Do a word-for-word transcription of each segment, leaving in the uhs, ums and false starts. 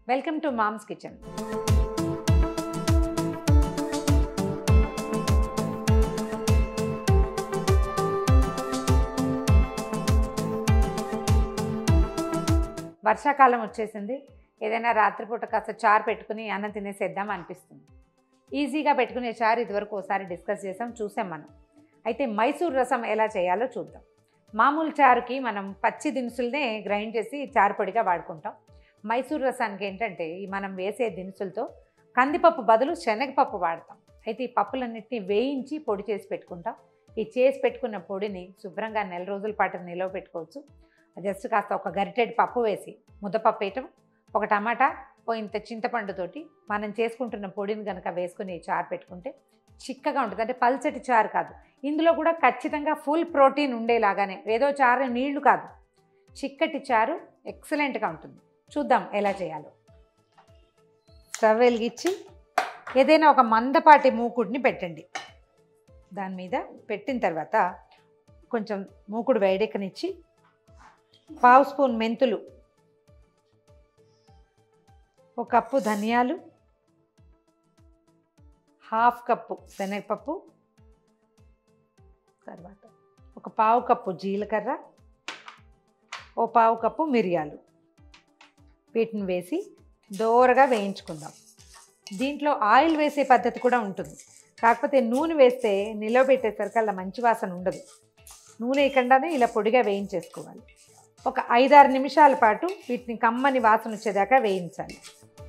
Welcome to moms kitchen. వర్షాకాలం వచ్చేసింది. ఏదైనా రాత్రిపూట కాస్త చారు పెట్టుకుని అన్నం తినేసేద్దాం అనిపిస్తుంది. ఈజీగా పెట్టుకునే చారు ఇదివరకు ఒకసారి డిస్కస్ చేసాం, చూసాం మనం. అయితే మైసూర్ రసం ఎలా చేయాలో చూద్దాం. మామూలు చారుకి మనం పచ్చి దినుసులనే గ్రైండ్ చేసి చారు పొడిగా వాడుకుంటాం. మైసూర్ రసానికి ఏంటంటే ఈ మనం వేసే దినుసులతో కందిపప్పు బదులు శనగపప్పు వాడతాం. అయితే ఈ పప్పులన్నింటినీ వేయించి పొడి చేసి పెట్టుకుంటాం. ఈ చేసి పెట్టుకున్న పొడిని శుభ్రంగా నెల రోజుల పాటు నిల్వ పెట్టుకోవచ్చు. జస్ట్ కాస్త ఒక గరిటెడ్ పప్పు వేసి ముద్దపప్పు వేయటం, ఒక టమాటా, ఓ ఇంత చింతపండుతోటి మనం చేసుకుంటున్న పొడిని కనుక వేసుకుని చారు పెట్టుకుంటే చిక్కగా ఉంటుంది. అంటే పల్చటి చారు కాదు, ఇందులో కూడా ఖచ్చితంగా ఫుల్ ప్రోటీన్ ఉండేలాగానే, ఏదో చారు నీళ్లు కాదు, చిక్కటి చారు ఎక్సలెంట్గా ఉంటుంది. చూద్దాం ఎలా చేయాలో. స్టవ్ వెలిగించి ఏదైనా ఒక మందపాటి మూకుడిని పెట్టండి. దాని మీద పెట్టిన తర్వాత కొంచెం మూకుడు వేడెక్కనిచ్చి పావు స్పూన్ మెంతులు, ఒక కప్పు ధనియాలు, హాఫ్ కప్పు శనగపప్పు, తర్వాత ఒక పావు కప్పు జీలకర్ర, ఓ పావు కప్పు మిరియాలు, వీటిని వేసి దోరగా వేయించుకుందాం. దీంట్లో ఆయిల్ వేసే పద్ధతి కూడా ఉంటుంది, కాకపోతే నూనె వేస్తే నిలవ పెట్టేసరికల్లా మంచి వాసన ఉండదు. నూనె వేయకుండానే ఇలా పొడిగా వేయించేసుకోవాలి. ఒక ఐదారు నిమిషాల పాటు వీటిని కమ్మని వాసన వచ్చేదాకా వేయించాలి.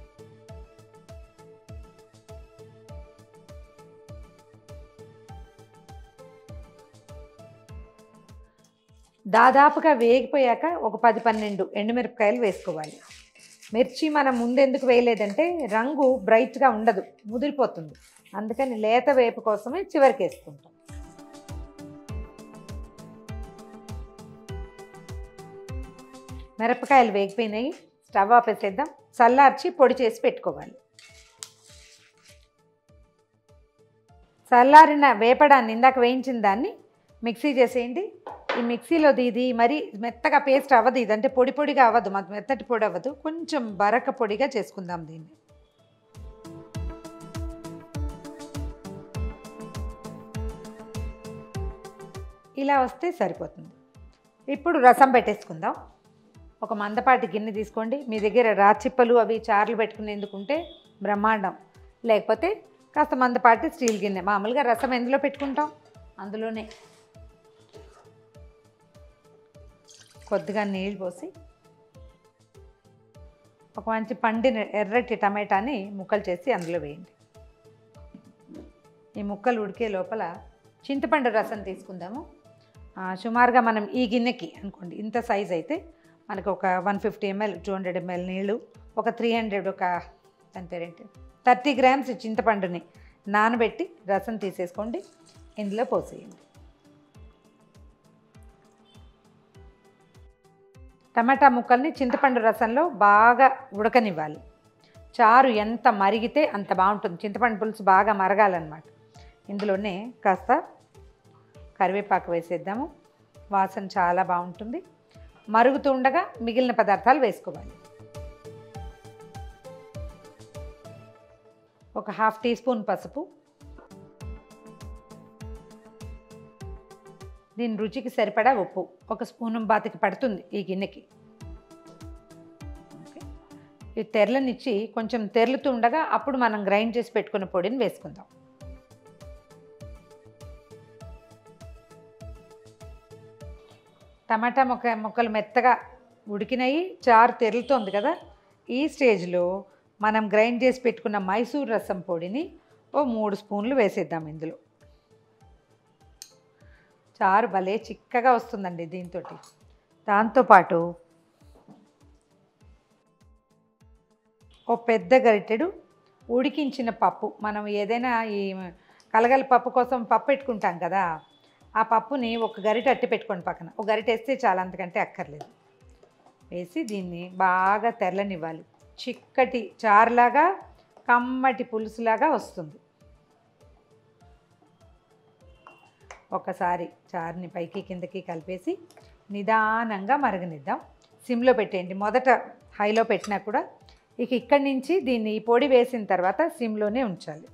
దాదాపుగా వేగిపోయాక ఒక పది పన్నెండు ఎండుమిరపకాయలు వేసుకోవాలి. మిర్చి మనం ముందెందుకు వేయలేదంటే రంగు బ్రైట్గా ఉండదు, ముదిరిపోతుంది. అందుకని లేత వేపు కోసమే చివరికి వేసుకుంటాం. మిరపకాయలు వేగిపోయినాయి, స్టవ్ ఆపేసేద్దాం. చల్లార్చి పొడి చేసి పెట్టుకోవాలి. చల్లారిన వేపడాన్ని, ఇందాక వేయించిన దాన్ని మిక్సీ చేసేయండి. ఈ మిక్సీలో ఇది మరి మెత్తగా పేస్ట్ అవ్వదు, ఇదంటే పొడి పొడిగా అవ్వదు, మాకు మెత్తటి పొడి అవ్వదు, కొంచెం బరక పొడిగా చేసుకుందాం దీన్ని. ఇలా వస్తే సరిపోతుంది. ఇప్పుడు రసం పెట్టేసుకుందాం. ఒక మందపాటి గిన్నె తీసుకోండి. మీ దగ్గర రాచిప్పలు అవి చార్లు పెట్టుకునేందుకుంటే బ్రహ్మాండం, లేకపోతే కాస్త మందపాటి స్టీల్ గిన్నె. మామూలుగా రసం ఎందులో పెట్టుకుంటాం అందులోనే. కొద్దిగా నీళ్ళు పోసి ఒక మంచి పండిన ఎర్రటి టమాటాని ముక్కలు చేసి అందులో వేయండి. ఈ ముక్కలు ఉడికే లోపల చింతపండు రసం తీసుకుందాము. సుమారుగా మనం ఈ గిన్నెకి అనుకోండి, ఇంత సైజ్ అయితే మనకు ఒక one fifty ml two hundred ml నీళ్ళు, ఒక త్రీ హండ్రెడ్ ఒక దాని పేరేంటి థర్టీ గ్రామ్స్ చింతపండుని నానబెట్టి రసం తీసేసుకోండి. ఇందులో పోసేయండి. టమాటా ముక్కల్ని చింతపండు రసంలో బాగా ఉడకనివ్వాలి. చారు ఎంత మరిగితే అంత బాగుంటుంది. చింతపండు పులుసు బాగా మరగాలన్నమాట. ఇందులోనే కాస్త కరివేపాకు వేసేద్దాము, వాసన చాలా బాగుంటుంది. మరుగుతూ ఉండగా మిగిలిన పదార్థాలు వేసుకోవాలి. ఒక హాఫ్ టీ స్పూన్ పసుపు, దీని రుచికి సరిపడా ఉప్పు, ఒక స్పూను బాతికి పడుతుంది ఈ గిన్నెకి. ఈ తెరలనిచ్చి కొంచెం తెరులుతూ ఉండగా అప్పుడు మనం గ్రైండ్ చేసి పెట్టుకున్న పొడిని వేసుకుందాం. టమాటా మొక్క ముక్కలు మెత్తగా ఉడికినాయి, చారు తెరులుతోంది కదా. ఈ స్టేజ్లో మనం గ్రైండ్ చేసి పెట్టుకున్న మైసూర్ రసం పొడిని ఓ మూడు స్పూన్లు వేసేద్దాం ఇందులో. చారు భలే చిక్కగా వస్తుందండి దీంతో. దాంతోపాటు ఓ పెద్ద గరిటెడు ఉడికించిన పప్పు, మనం ఏదైనా ఈ కలగల పప్పు కోసం పప్పు పెట్టుకుంటాం కదా, ఆ పప్పుని ఒక గరిటె అట్టి పెట్టుకోండి పక్కన. ఒక గరిటె వేస్తే చాలా, అంతకంటే అక్కర్లేదు. వేసి దీన్ని బాగా తెరలనివ్వాలి. చిక్కటి చారులాగా కమ్మటి పులుసులాగా వస్తుంది. ఒకసారి చారుని పైకి కిందకి కలిపేసి నిదానంగా మరగనిద్దాం. సిమ్లో పెట్టేయండి. మొదట హైలో పెట్టినా కూడా ఇక ఇక్కడి నుంచి దీన్ని ఈ పొడి వేసిన తర్వాత సిమ్లోనే ఉంచాలి.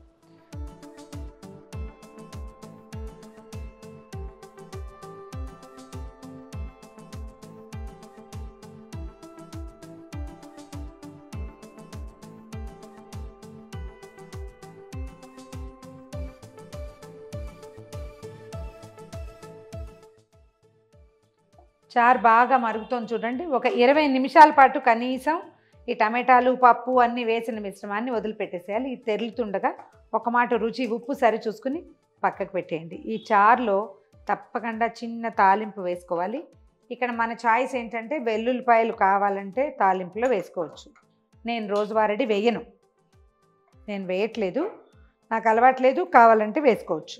చారు బాగా మరుగుతోంది చూడండి. ఒక ఇరవై నిమిషాల పాటు కనీసం ఈ టమాటాలు పప్పు అన్నీ వేసిన మిశ్రమాన్ని వదిలిపెట్టేసేయాలి. ఇది తెరులుతుండగా ఒక మాట రుచి ఉప్పు సరి చూసుకుని పక్కకు పెట్టేయండి. ఈ చారులో తప్పకుండా చిన్న తాలింపు వేసుకోవాలి. ఇక్కడ మన చాయిస్ ఏంటంటే వెల్లుల్లిపాయలు కావాలంటే తాలింపులో వేసుకోవచ్చు. నేను రోజువారీ వేయను, నేను వేయట్లేదు, నాకు అలవాట్లేదు, కావాలంటే వేసుకోవచ్చు.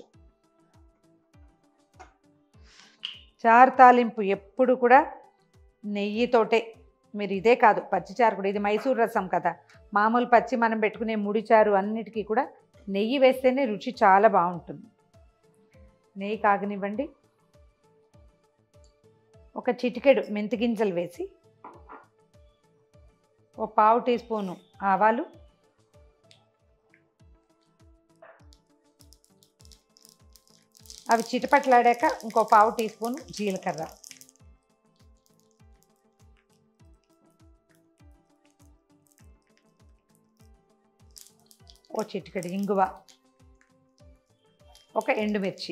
చారు తాలింపు ఎప్పుడు కూడా నెయ్యితోటే. మీరు ఇదే కాదు పచ్చిచారు కూడా, ఇది మైసూర్ రసం కదా, మామూలు పచ్చి మనం పెట్టుకునే ముడిచారు అన్నిటికీ కూడా నెయ్యి వేస్తేనే రుచి చాలా బాగుంటుంది. నెయ్యి కాగనివ్వండి. ఒక చిటికెడు మెంతి గింజలు వేసి, ఒక పావు టీ స్పూను ఆవాలు, అవి చిటపట్లాడాక ఇంకో పావు టీ స్పూను జీలకర్ర, ఓ చిటికెడు ఇంగువ, ఒక ఎండుమిర్చి.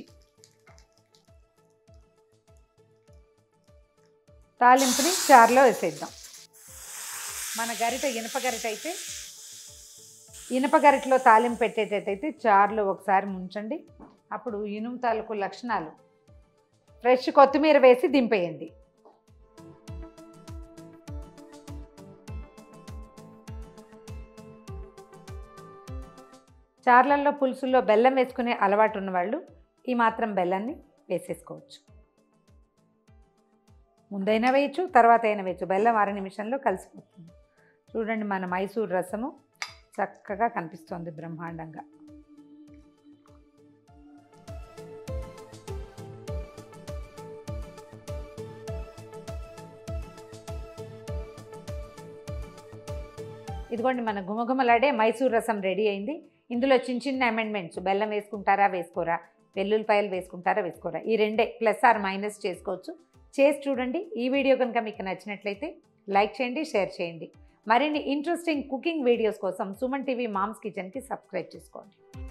తాలింపుని చారులో వేసేద్దాం. మన గరిట ఇనప గరిట అయితే, ఇనప గరిటలో తాలింపు పెట్టేటట్టయితే చారులో ఒకసారి ముంచండి. అప్పుడు ఇనుము తాలూకు లక్షణాలు. ఫ్రెష్ కొత్తిమీర వేసి దింపేయండి. చార్లల్లో పులుసుల్లో బెల్లం వేసుకునే అలవాటు ఉన్నవాళ్ళు ఈ మాత్రం బెల్లాన్ని వేసేసుకోవచ్చు. ముందైనా వేయచ్చు, తర్వాత అయినా వేయచ్చు. బెల్లం అర నిమిషంలో కలిసిపోతుంది. చూడండి, మన మైసూర్ రసము చక్కగా కనిపిస్తోంది బ్రహ్మాండంగా. ఇదిగోండి, మన గుమగుమలాడే మైసూర్ రసం రెడీ అయింది. ఇందులో చిన్న చిన్న అమెండ్మెంట్స్, బెల్లం వేసుకుంటారా వేసుకోరా, వెల్లుల్లిపాయలు వేసుకుంటారా వేసుకోరా, ఈ రెండే ప్లస్ ఆర్ మైనస్ చేసుకోవచ్చు. చేసి చూడండి. ఈ వీడియో కనుక మీకు నచ్చినట్లయితే లైక్ చేయండి, షేర్ చేయండి. మరిన్ని ఇంట్రెస్టింగ్ కుకింగ్ వీడియోస్ కోసం సుమన్ టీవీ మామ్స్ కిచెన్కి సబ్స్క్రైబ్ చేసుకోండి.